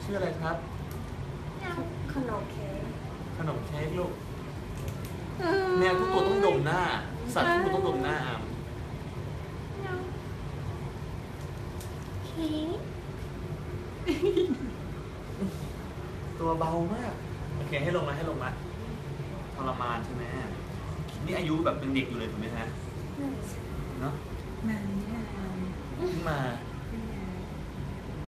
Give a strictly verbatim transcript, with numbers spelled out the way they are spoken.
ชื่ออะไรครับขนมเค้กขนมเค้กลูกแมวทุกตัวต้องดมหน้าสัตว์ทุกตัวต้องดมหน้าอามเค้กตัวเบามากโอเคให้ลงมาให้ลงมาทรมานใช่ไหมนี่อายุแบบเป็นเด็กอยู่เลยถูกไหมฮะเนาะนานไม่นานเพิ่งมา